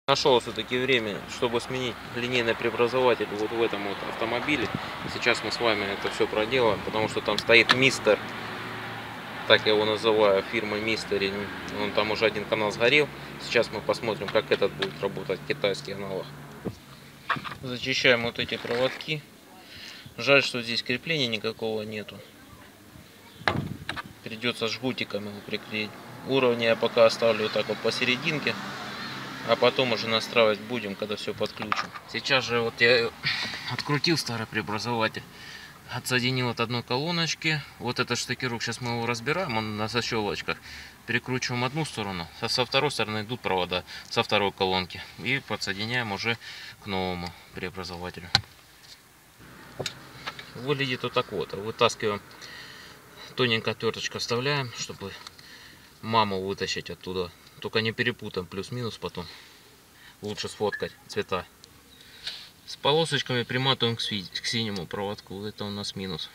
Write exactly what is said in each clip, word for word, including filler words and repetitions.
Нашел все-таки время, чтобы сменить линейный преобразователь вот в этом вот автомобиле. Сейчас мы с вами это все проделаем, потому что там стоит Мистер, так я его называю, фирма Мистер. Он там уже один канал сгорел. Сейчас мы посмотрим, как этот будет работать, китайский аналог. Зачищаем вот эти проводки. Жаль, что здесь крепления никакого нету. Придется жгутиком его приклеить. Уровни я пока оставлю вот так вот посерединке. А потом уже настраивать будем, когда все подключим. Сейчас же вот я открутил старый преобразователь. Отсоединил от одной колоночки. Вот этот штекерок, сейчас мы его разбираем, он на защелочках. Перекручиваем одну сторону, со второй стороны идут провода со второй колонки. И подсоединяем уже к новому преобразователю. Выглядит вот так вот. Вытаскиваем, тоненькая отверточка вставляем, чтобы маму вытащить оттуда. Только не перепутаем плюс-минус потом. Лучше сфоткать цвета. С полосочками приматываем к, к синему проводку. Это у нас минус.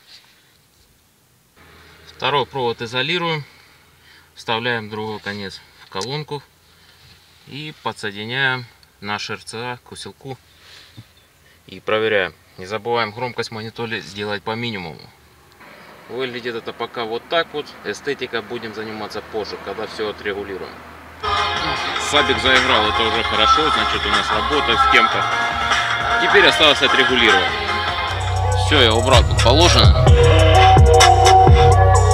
Второй провод изолируем. Вставляем другой конец в колонку. И подсоединяем наш эр цэ а к усилку. И проверяем. Не забываем громкость монитора сделать по минимуму. Выглядит это пока вот так вот. Эстетика будем заниматься позже, когда все отрегулируем. Сабик заиграл, это уже хорошо, значит у нас работает схемка. Теперь осталось отрегулировать. Все, я убрал, как положено.